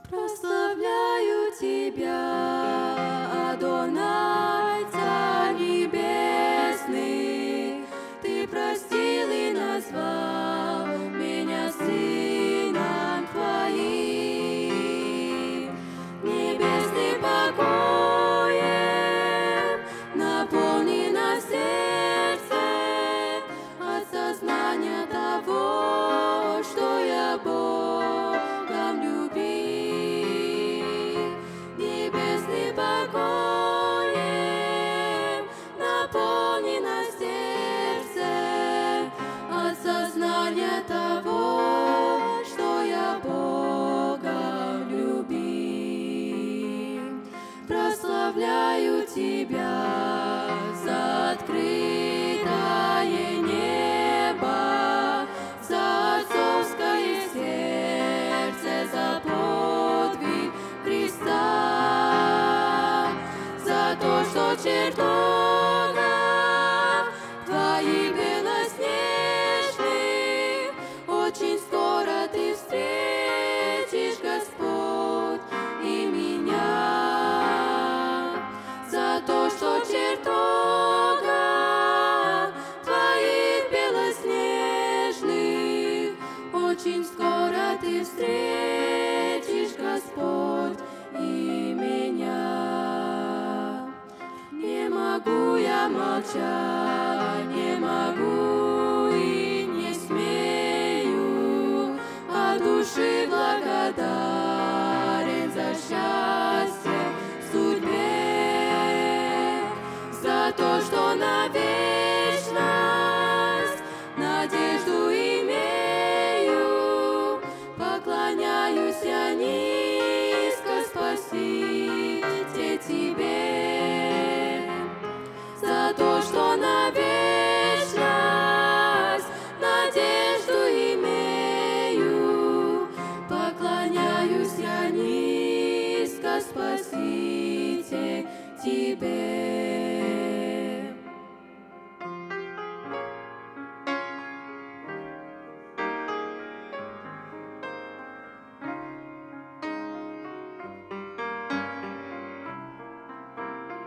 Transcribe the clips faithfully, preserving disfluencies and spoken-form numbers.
Прославляю Тебя, Адонай, Царь Небесный. Ты простил и назвал меня сыном Твоим. Небесный покоем наполнено сердце от сознания того, что я Богом любим. Небесный покоем наполнено сердце от сознания того, что я Богом любим. Прославляю Тебя за открытое небо, за отцовское сердце, за подвиг Христа, за то, что чертогах Твоих белоснежных очень скоро Ты встретишь, Господь, и меня. За то, что в чертогах Твоих белоснежных очень скоро Ты встретишь, Господь, и меня. Не могу я молчать, не могу и не смею, от души благодарен за счастье в судьбе, за то, что на вечность надежду имею. Поклоняюсь я низко, Спаситель, Тебе, за то, что на вечность надежду имею. Поклоняюсь я низко, Спаситель, Тебе.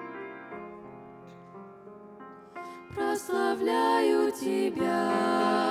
Прославляю Тебя,